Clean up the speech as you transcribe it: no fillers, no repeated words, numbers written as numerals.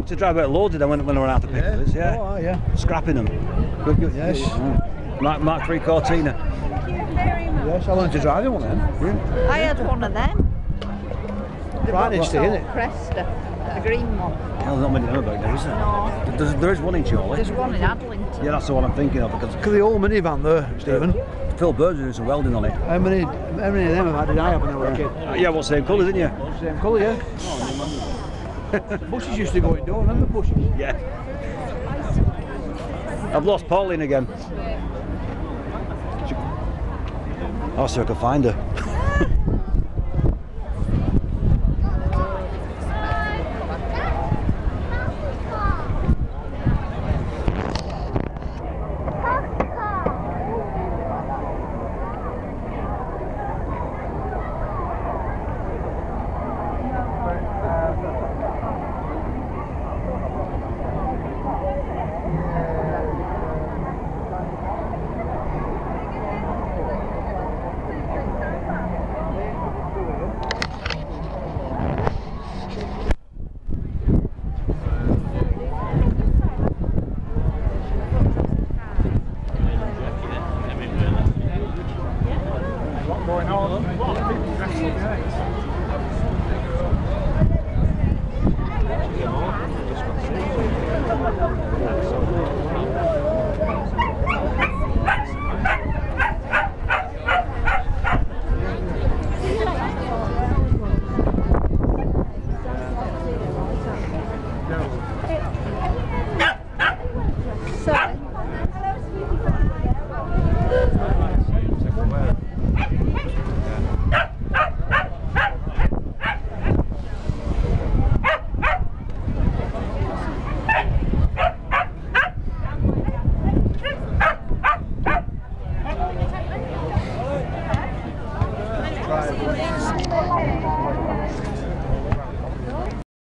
to drive out loads of them when I went out to pick yeah. Oh, yeah. Scrapping them. Good. Yes. Mark 3 Cortina. Yes, I learned to drive one then. Yeah. I had one of them. Right in isn't it? Cresta, the green one. Well, there's not many of them about there, is there? No. There is one in Chorley. There's one in Adlington. Yeah, that's the one I'm thinking of. Because Look at the old minivan there, Stephen. Phil Bird's doing some welding on it. How many of them did I have when I was a kid? Yeah, well, same colour, didn't you? Same colour, yeah. Buses used to go indoor, remember buses? Yeah. I've lost Pauline again. I'll see if I can find her.